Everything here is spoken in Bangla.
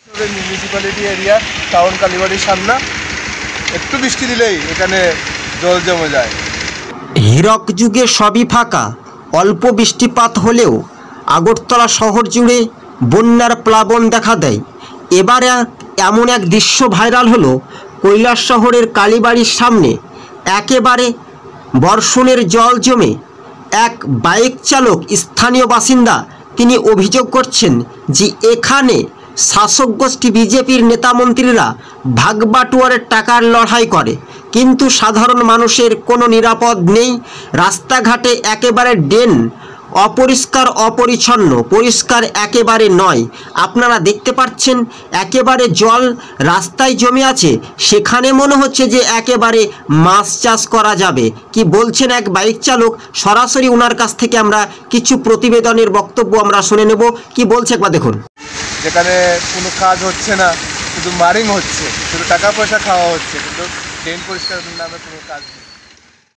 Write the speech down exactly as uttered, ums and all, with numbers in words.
মিউনিসিপ্যালিটি এরিয়া টাউন কালীবাড়ির সামনে একটু বৃষ্টি দিলেই এখানে জল জমে যায়। হীরক যুগে সবই ফাঁকা, অল্প বৃষ্টিপাত হলেও আগরতলা শহর জুড়ে বন্যার প্লাবন দেখা দেয়। এবারে এমন এক দৃশ্য ভাইরাল হলো কৈলাস শহরের কালীবাড়ির সামনে। একেবারে বর্ষণের জল জমে এক বাইক চালক স্থানীয় বাসিন্দা তিনি অভিযোগ করছেন যে এখানে শাসক গোষ্ঠী বিজেপির নেতামন্ত্রীরা ভাগবাটোয়ারের টাকার লড়াই করে, কিন্তু সাধারণ মানুষের কোনো নিরাপদ নেই। রাস্তাঘাটে একেবারে ড্রেন অপরিষ্কার অপরিচ্ছন্ন, পরিষ্কার একেবারে নয়। আপনারা দেখতে পাচ্ছেন একেবারে জল রাস্তায় জমে আছে, সেখানে মনে হচ্ছে যে একেবারে মাছ চাষ করা যাবে। কি বলছেন এক বাইক চালক, সরাসরি ওনার কাছ থেকে আমরা কিছু প্রতিবেদনের বক্তব্য আমরা শুনে নেব। কি বলছে একবার দেখুন। যেখানে কোনো কাজ হচ্ছে না, শুধু মারিং হচ্ছে, শুধু টাকা পয়সা খাওয়া হচ্ছে, কিন্তু ড্রেন পরিষ্কারের নামে কোনো কাজ নেই।